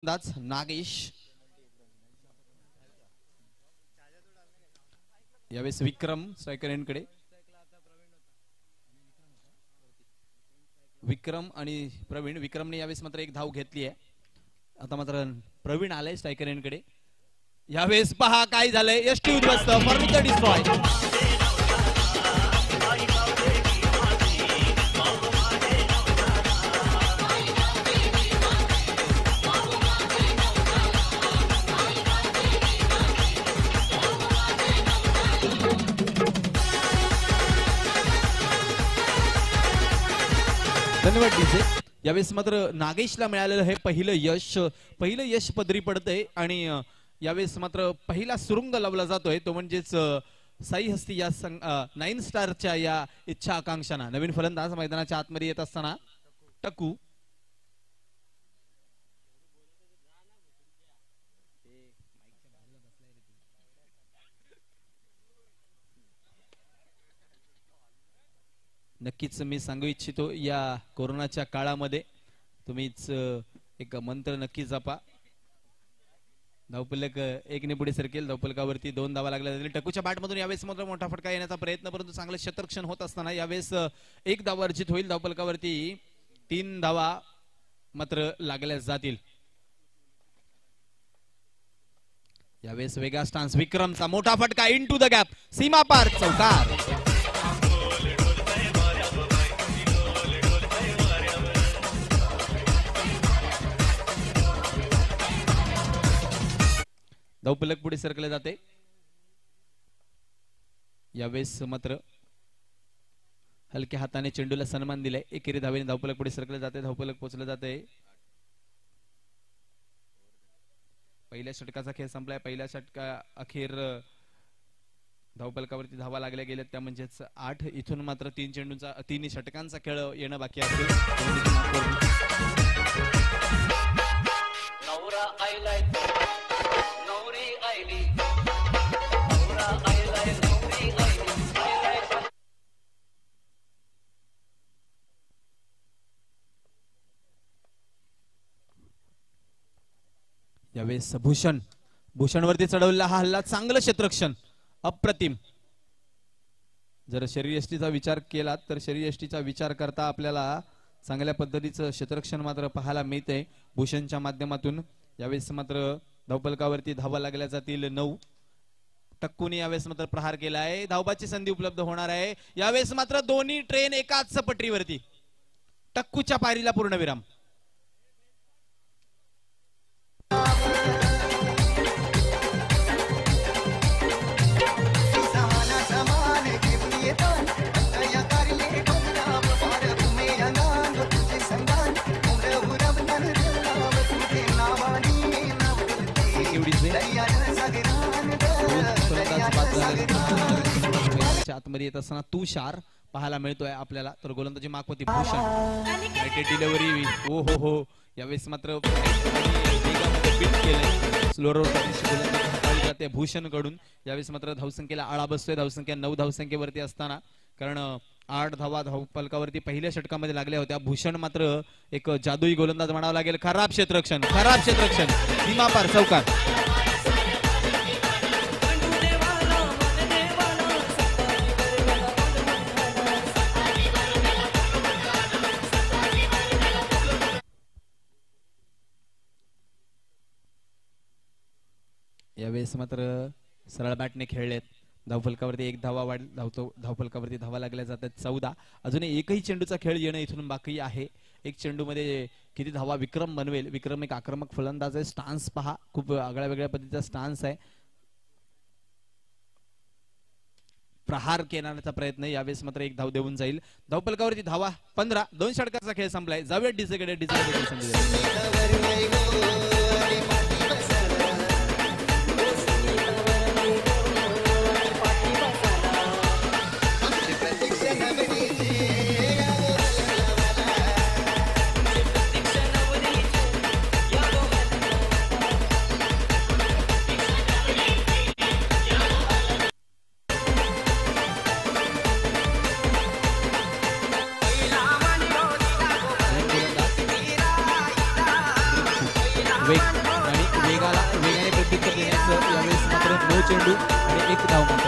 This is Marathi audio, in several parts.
नागेश यावेळेस विक्रम स्ट्रायकरकडे विक्रम आणि प्रवीण विक्रमने यावेळेस मात्र एक धाव घेतली आहे आता मात्र प्रवीण आलाय स्ट्रायकरकडे यावेळेस पहा काय झालंय एसटी उद्ध्वस्त फर्निचर डिस्ट्रॉय धन्यवाद डीजे यावेळेस मात्र नागेशला मिळालेलं हे पहिलं यश पदरी पडतंय आणि यावेळेस मात्र पहिला सुरुंग लावला जातोय तो म्हणजेच साई हस्ती या 9 स्टारच्या या इच्छा आकांक्षांना नवीन फलंदाज मैदानाच्या आतमध्ये येत असताना टकू नक्कीच मी सांगू इच्छितो या कोरोनाच्या काळामध्ये तुम्हीच एक मंत्र नक्की जपा धावफलक एकने पुढे सरकेल धावफलकावरती 2 धावा लागल्या जातील टकूच्या बॅटमधून यावेळेस मात्र मोठा फटका येण्याचा प्रयत्न परंतु चांगलं शतरक्षण होत असताना यावेळेस 1 धाव अर्जित होईल धावफलकावरती 3 धावा मात्र लागल्या जातील यावेळेस वेगळा स्टान्स विक्रमचा मोठा फटका इनटू द गॅप सीमा पार चौकार धावफलक पुढे सरकले जाते यावेळेस मात्र हलक्या हाताने चेंडूला सन्मान दिलाय एकेरी धावेने धावफलक पुढे सरकले जाते धावफलक पोहोचले जाते पहिल्या षटकाचा खेळ संपलाय पहिल्या षटका अखेर धावफलकावरती धावा लागल्या गेल्या त्या म्हणजेच 8 इथून मात्र 3 षटकांचा खेळ येणं बाकी आहे यावेळेस भूषणवरती चढवलेला हा हल्ला चांगलं क्षेत्ररक्षण अप्रतिम जर शरीरयष्टीचा विचार केला तर शरीरयष्टीचा विचार करता आपल्याला चांगल्या पद्धतीचं क्षेत्ररक्षण मात्र पाहायला मिळते भूषणच्या माध्यमातून यावेळेस मात्र धावफलकावरती धावा लागल्या जातील 9 टक्कूने यावेळेस मात्र प्रहार केला आहे धावबाची संधी उपलब्ध होणार आहे यावेळेस मात्र दोन्ही ट्रेन एकाच पटरीवरती टक्कूच्या पायरीला पूर्णविराम आतमध्ये येत असताना तुषार पाहायला मिळतोय आपल्याला तर गोलंदाजी मागवती भूषण डिलिव्हरी ओ हो हो यावेळेस मात्र स्लोअर जाते भूषण कडून यावेळेस मात्र धावसंख्येला आळा बसतोय धावसंख्या 9 धावसंख्येवरती असताना कारण 8 धावा धावफलकावरती पहिल्या षटकामध्ये लागल्या होत्या भूषण मात्र एक जादुई गोलंदाज म्हणावं लागेल खराब क्षेत्ररक्षण सीमा पार चौकार यावेळेस मात्र सरळ बॅटने खेळलेत धावफलकावरती 1 धावा धावतो धावफलकावरती धावा लागल्या जातात 14 अजून एकही चेंडूचा खेळ येणं इथून बाकी आहे एक चेंडू मध्ये किती धावा विक्रम बनवेल विक्रम एक आक्रमक फलंदाज आहे स्टान्स पहा खूप आगळ्या वेगळ्या पद्धतीचा स्टान्स आहे प्रहार करण्याचा प्रयत्न यावेळेस मात्र 1 धाव देऊन जाईल धावफलकावरती धावा 15 2 षटकाचा खेळ संपलाय जाऊया डीजेकडे वेगाने प्रत्युत्तर देण्याचं यावेळेस मात्र 9 चेंडू आणि 1 धाव मात्र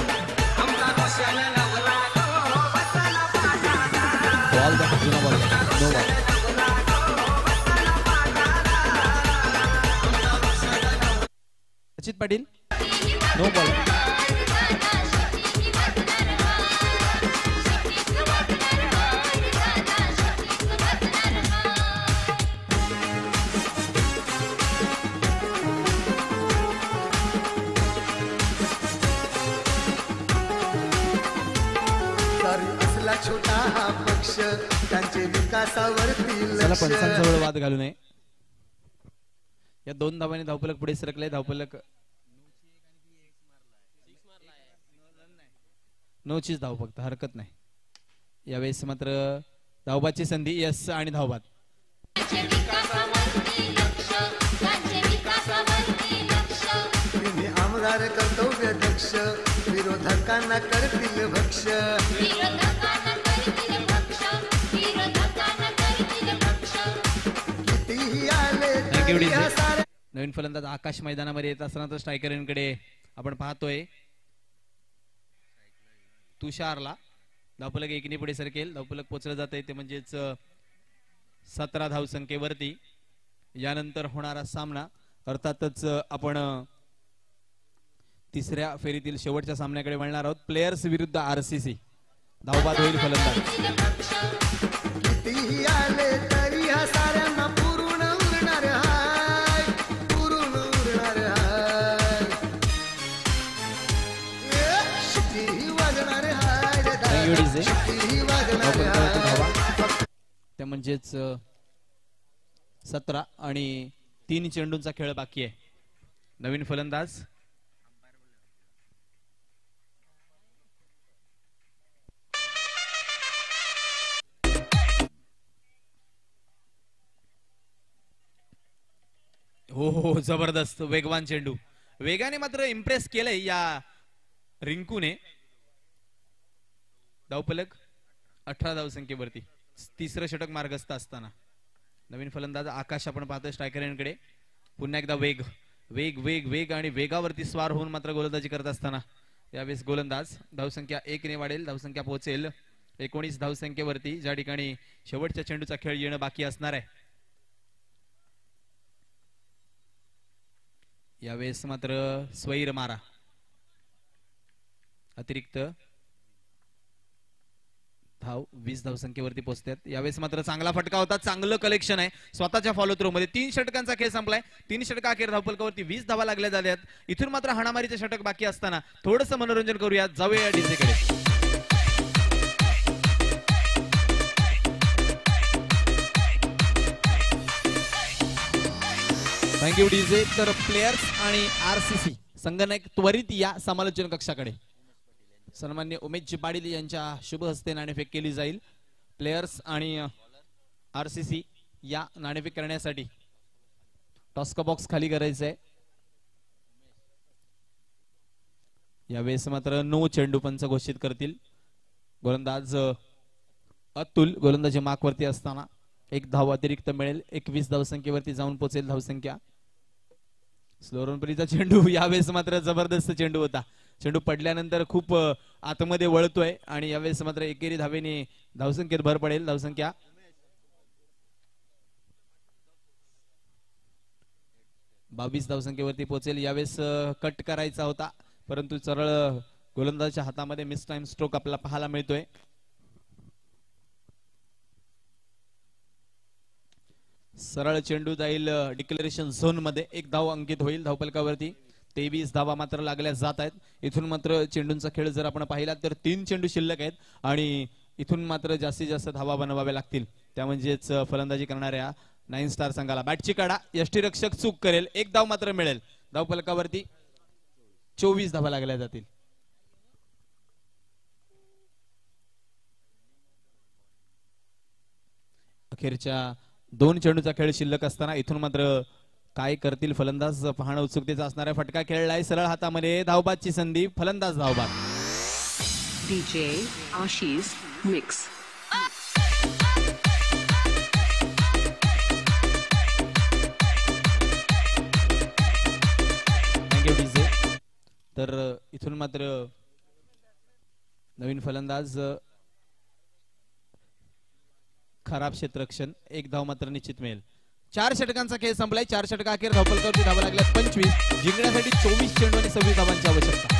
अचित पाटील नो बॉल. छोटा हा पक्ष त्यांचे विकासावरती चला पंचांजवळ वाद घालू नये. या 2 धावांनी धावफलक पुढे सरकले. धावफलक 9चीच धाव फक्त हरकत नाही. यावेळेस मात्र धावबाची संधी यस आणि धावबाद. आमदार कर्तव्य दक्ष विरोधकांना करतील भक्ष. नवीन फलंदाज आकाश मैदानामध्ये येत असताना तर स्ट्रायकरांकडे आपण पाहतोय. तुषारला धावफलक 1 पुढे सरकेल. धावफलक पोचलं जात आहे ते म्हणजेच 17 धावसंख्येवरती. यानंतर होणारा सामना अर्थातच आपण तिसऱ्या फेरीतील शेवटच्या सामन्याकडे वळणार आहोत. प्लेयर्स विरुद्ध आरसीसी. धावबाद होईल फलंदाज. त्या म्हणजेच 17 आणि 3 चेंडूंचा खेळ बाकी आहे. नवीन फलंदाज हो जबरदस्त वेगवान चेंडू. वेगाने मात्र इम्प्रेस केलंय या रिंकूने. धावफलक 18 धावसंख्येवरती. तिसरं षटक मार्गस्थ असताना नवीन फलंदाज आकाश आपण पाहतोय स्ट्रायकरांकडे. पुन्हा एकदा वेग वेग वेग वेग आणि वेगावरती स्वार होऊन मात्र गोलंदाजी करत असताना यावेळेस गोलंदाज. धावसंख्या 1 ने वाढेल. धावसंख्या पोहोचेल 19 धावसंख्येवरती, ज्या ठिकाणी शेवटच्या चेंडूचा खेळ येणं बाकी असणार आहे. यावेळेस मात्र स्वैर मारा अतिरिक्त धाव 20 धावसंख्येवरती पोहोचतात. यावेळेस मात्र चांगला फटका होता. चांगलं कलेक्शन आहे स्वतःच्या फॉलो थ्रो मध्ये. 3 षटकांचा खेळ संपलाय. 3 षटका अखेर धावफलकावरती 20 धावा लागल्या झाल्यात. इथून मात्र हाणामारीचे षटक बाकी असताना थोडंसं मनोरंजन करूया. जाऊया डीजेकडे. Thank you DJ. तर प्लेयर्स आणि आरसीसी संगणक त्वरित या समालोचन कक्षाकडे. सन्मान्य उमेशजी पाटील यांच्या शुभ हस्ते नाणेफेक केली जाईल. प्लेयर्स आणि आरसीसी या नाणेफेक करण्यासाठी टॉस्का बॉक्स खाली करायचा आहे. यावेळेस मात्र 9 चेंडू पंच घोषित करतील. गोलंदाज अतुल गोलंदाजी मार्कवरती असताना 1 धाव अतिरिक्त मिळेल. 21 धावसंख्येवरती जाऊन पोहोचेल धावसंख्या. स्लोरनपरीचा चेंडू यावेळेस मात्र जबरदस्त चेंडू होता. चेंडू पडल्यानंतर खूप आतमध्ये वळतोय आणि यावेळेस मात्र एकेरी धावेने धावसंख्येत भर पडेल. धावसंख्या 22 धावसंख्येवरती पोहोचेल. यावेळेस कट करायचा होता परंतु सरळ गोलंदाजाच्या हातामध्ये मिस टाइम स्ट्रोक आपल्याला पाहायला मिळतोय. सरळ चेंडू जाईल डिक्लेरेशन झोन मध्ये. 1 धाव अंकित होईल धावफलकावरती. 23 धावा मात्र लागल्या जात आहेत. इथून मात्र चेंडूंचा खेळ जर आपण पाहिला तर 3 चेंडू शिल्लक आहेत आणि इथून मात्र जास्तीत जास्त धावा बनवाव्या लागतील. त्या म्हणजेच फलंदाजी करणाऱ्या 9 स्टार संघाला. बॅटची काढा. यष्टीरक्षक चूक करेल. 1 धाव मात्र मिळेल. धावफलकावरती 24 धावा लागल्या जातील. अखेरच्या 2 चेंडूचा खेळ शिल्लक असताना इथून मात्र काय करतील फलंदाज पाहणं उत्सुकतेचा असणारा. फटका खेळलाय सरळ हातामध्ये. धावबादची संधी. फलंदाज धावबाद. DJ Ashish mix. Thank you DJ. तर इथून मात्र नवीन फलंदाज खराब क्षेत्ररक्षण, एक धाव मात्र निश्चित मिळेल. 4 षटकांचा खेळ संपलाय. 4 षटका अखेर धावफलकावरती धावा लागल्या 25. जिंकण्यासाठी 24 चेंडू आणि 26 धावांची आवश्यकता.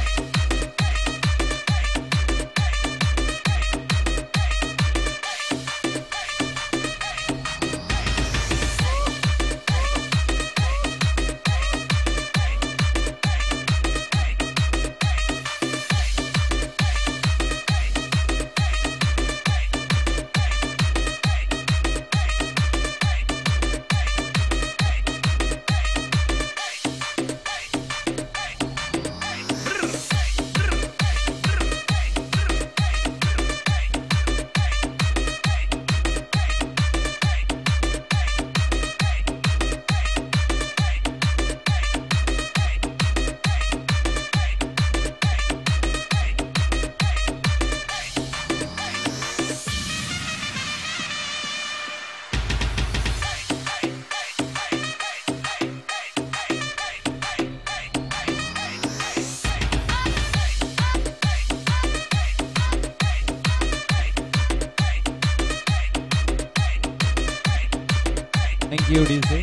Thank you DJ.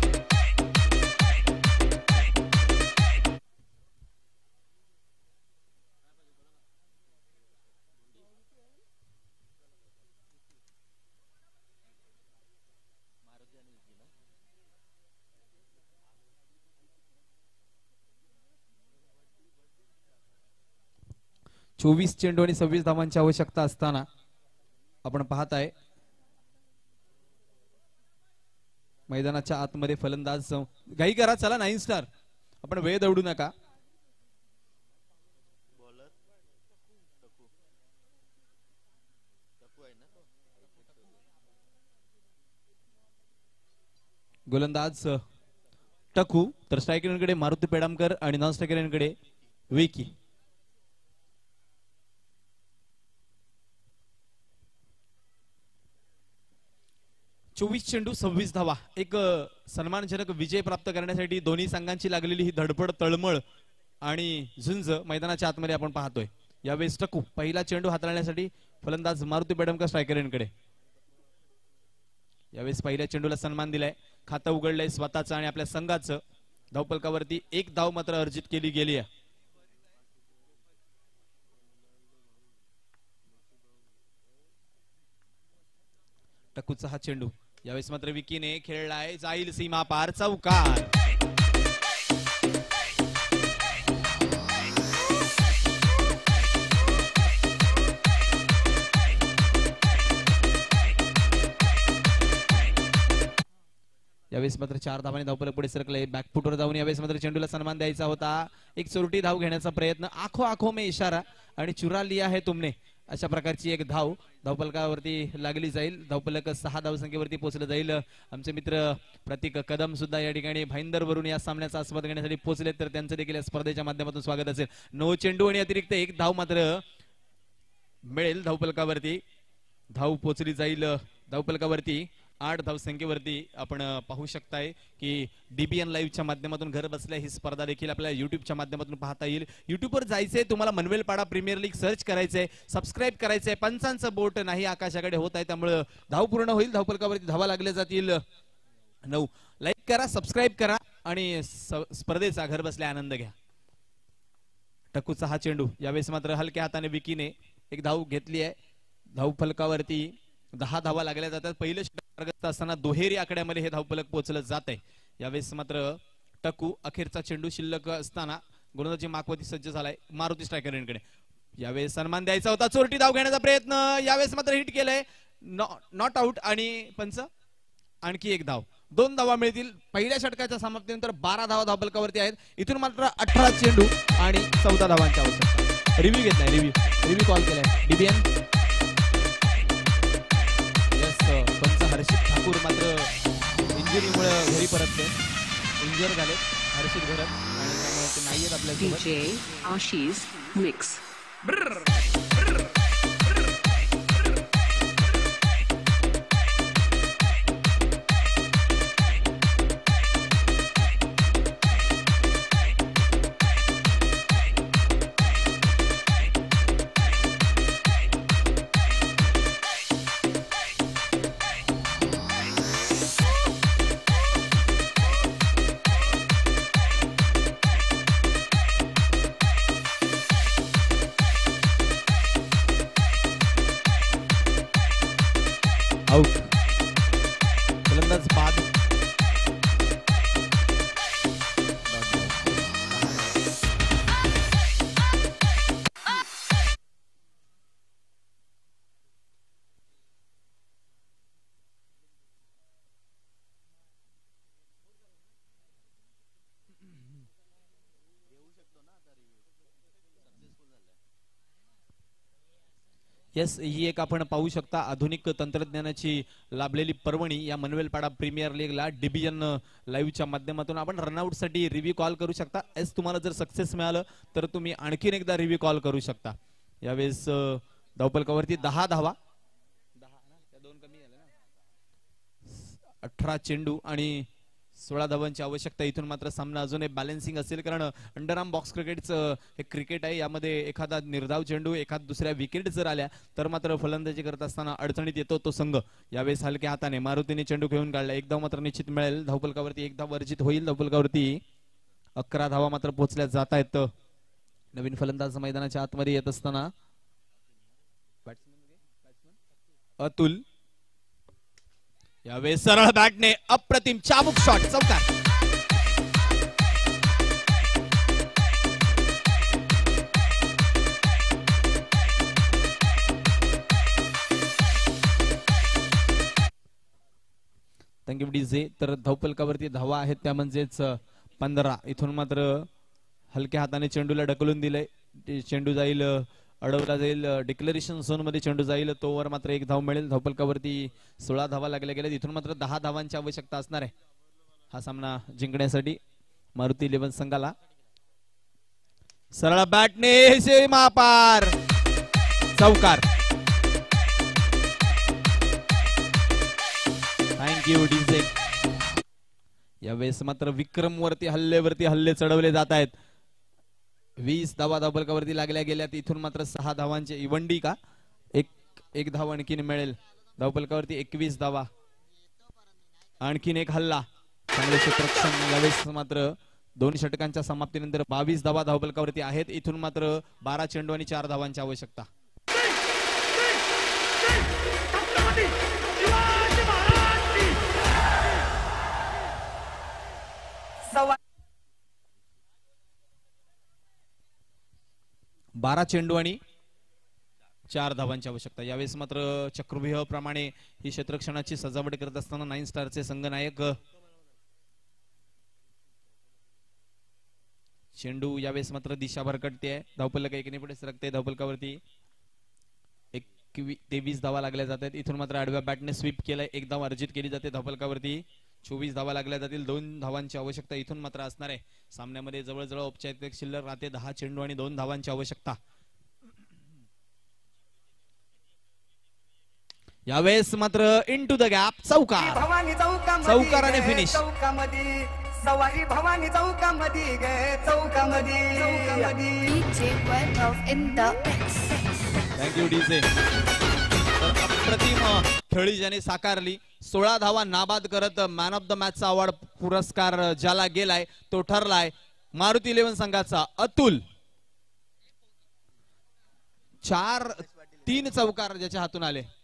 चोवीस चेंडू आणि 26 धावांची आवश्यकता असताना आपण पाहत आहे मैदानाच्या आतमध्ये फलंदाज घाई करा. चला 9 स्टार, आपण वेळ दवडू नका. गोलंदाज टकू, तर स्ट्रायकरकडे मारुती पेडामकर आणि नॉन स्ट्रायकरकडे विकी. चोवीस चेंडू 26 धावा, एक सन्मानजनक विजय प्राप्त करण्यासाठी दोन्ही संघांची लागलेली ही धडपड, तळमळ आणि झुंज मैदानाच्या आतमध्ये आपण पाहतोय. यावेळेस टकू पहिला चेंडू हाताळण्यासाठी फलंदाज मारुती पेडमकर स्ट्रायकरकडे. यावेळेस पहिल्या चेंडूला सन्मान दिलाय, खातं उघडलंय स्वतःचं आणि आपल्या संघाचं. धावफलकावरती एक धाव मात्र अर्जित केली गेली आहे. टकूचा हा चेंडू यावेळेस मात्र विकीने खेळलाय, जाईल सीमा पार, चौकार. यावेळेस मात्र 4 धावांनी धावफलक पुढे सरकले. बॅकफुटवर जाऊन यावेळेस मात्र चेंडूला सन्मान द्यायचा होता. एक चोरटी धाव घेण्याचा प्रयत्न, आखो आखो में इशारा आणि चुरा लिया है तुमने, अशा प्रकारची एक धाव धावफलकावरती लागली जाईल. धावफलक 6 धावसंख्येवरती पोहोचलं जाईल. आमचे मित्र प्रतीक कदम सुद्धा या ठिकाणी भाईंदर वरून या सामन्याचा आस्वाद घेण्यासाठी पोहोचले, तर त्यांचं देखील या स्पर्धेच्या माध्यमातून स्वागत असेल. 9 चेंडू आणि अतिरिक्त एक धाव मात्र मिळेल धावफलकावरती. धाव पोहोचली जाईल धावफलकावरती 8 धावसंख्येवरती. आपण पाहू शकताय की डीबीएन लाईव्हच्या माध्यमातून घर बसल्या ही स्पर्धा देखील आपल्याला युट्यूबच्या माध्यमातून पाहता येईल. युट्यूबवर जायचंय तुम्हाला, मनवेलपाडा प्रीमियर लीग सर्च करायचंय, सबस्क्राईब करायचंय. पंचांचं बोट नाही आकाशाकडे होत आहे, त्यामुळे धाव पूर्ण होईल. धावफलकावरती धावा लागल्या जातील 9. लाईक करा, सबस्क्राईब करा आणि स्पर्धेचा घर बसल्या आनंद घ्या. टकूचा हा चेंडू यावेळेस मात्र हलक्या हाताने विकीने एक धाव घेतली आहे. धावफलकावरती 10 धावा लागल्या जातात. पहिलं षटक असताना दुहेरी आकड्यामध्ये हे धावफलक पोहोचलं जात आहे. यावेळेस मात्र टकू अखेरचा चेंडू शिल्लक असताना गोलंदाजी माकवती सज्ज झालाय मारुती स्ट्रायकरकडे. यावेळेस सन्मान द्यायचा होता, चोरटी धाव घेण्याचा प्रयत्न, यावेळेस मात्र हिट केलंय, नॉट आउट आणि पंच आणखी एक धाव. 2 धावा मिळतील. पहिल्या षटकाच्या समाप्तीनंतर 12 धावा धावफलकावरती आहेत. इथून मात्र 18 चेंडू आणि 14 धावांची आवश्यकता. रिव्ह्यू घेतलाय, रिव्ह्यू कॉल केलाय डीबीएन. पंच हर्षित ठाकूर मात्र इंजुरीमुळे घरी परतले, इंजर झाले हर्षित घरत आणि त्यामुळे ते नाहीयेत आपल्यासोबत. DJ Ashish Mix. येस, ही एक आपण पाहू शकता आधुनिक तंत्रज्ञानाची लाभलेली पर्वणी या मनवेलपाडा प्रीमियर लीगला डिव्हिजन लाईव्हच्या माध्यमातून आपण रनआउट साठी रिव्ह्यू कॉल करू शकता. येस, तुम्हाला जर सक्सेस मिळालं तर तुम्ही आणखीन एकदा रिव्ह्यू कॉल करू शकता. यावेळेस धावपलकावरती 10 धावा, 18 चेंडू आणि 16 धावांची आवश्यकता. इथून मात्र सामना अजूनही बॅलन्सिंग असेल, कारण अंडरआर्म बॉक्स क्रिकेटचं हे क्रिकेट आहे. यामध्ये एखादा निर्धाव चेंडू एखाद दुसऱ्या विकेट जर आल्या तर मात्र फलंदाजी करत असताना अडचणीत येतो तो संघ. यावेळेस हलक्या हाताने मारुतीने चेंडू घेऊन काढला. एक धाव मात्र निश्चित मिळेल. धावपलकावरती एक धाव वर्जित होईल. धावपलकावरती 11 धावा मात्र पोहोचल्या जात आहेत. नवीन फलंदाज मैदानाच्या आतमध्ये येत असताना अतुल. यावेळेस सरळ बॅटने अप्रतिम चाबूक शॉट, चौकार. Thank you DJ. तर धावपलकावरती धावा आहेत त्या म्हणजेच 15. इथून मात्र हलक्या हाताने चेंडूला ढकलून दिलंय. चेंडू जाईल, अडवला जाईल, डिक्लेरेशन झोन मध्ये चेंडू जाईल. तोवर मात्र एक धाव मिळेल. धावपलकावरती 16 धावा लागल्या गेल्या. इथून मात्र 10 धावांची आवश्यकता असणार आहे हा सामना जिंकण्यासाठी मारुती 11 संघाला. सरळ बॅटने सीमा पार, चौकार. Thank you DJ. यावेळेस मात्र विक्रम वरती हल्ले चढवले जात आहेत. 20 धावा धावपलकावरती लागल्या गेल्यात. इथून मात्र 6 धावांचे इवंडी का एक धाव आणखीन मिळेल. धावपलकावरती 21 धावा, आणखीन एक हल्ला, चांगले क्षेत्ररक्षण. यावेळेस मात्र 2 षटकांच्या समाप्तीनंतर 22 धावा धावपलकावरती आहेत. इथून मात्र 12 चेंडू आणि 4 धावांची आवश्यकता. बारा चेंडू आणि 4 धावांची आवश्यकता. यावेळेस मात्र चक्रव्यूह प्रमाणे ही क्षेत्ररक्षणाची सजावट करत असताना 9 स्टारचे संघनायक. चेंडू यावेळेस मात्र दिशा भरकटते. धावपलक एकीने पुढे सरकते. धावपलकावरती 23 धावा लागल्या जातात. इथून मात्र आडव्या बॅटने स्वीप केलाय. 1 धाव अर्जित केली जाते. धावपलकावरती 24 धावा लागल्या जातील. 2 धावांची आवश्यकता इथून मात्र असणार आहे. सामन्यामध्ये जवळजवळ औपचारिक शिल्लक राहते 10 चेंडू आणि 2 धावांची आवश्यकता. यावेळेस मात्र इनटू द गॅप, चौकार. चौकाराने फिनिश. सवारी भवानी चौकामध्ये गे, चौकामध्ये. Thank you DJ. अप्रतिम खेळी ज्याने साकारली. 16 धावा नाबाद करत मॅन ऑफ द मॅचचा अवॉर्ड पुरस्कार ज्याला गेलाय तो ठरलाय मारुती 11 संघाचा अतुल. 3 चौकार ज्याच्या हातून आले.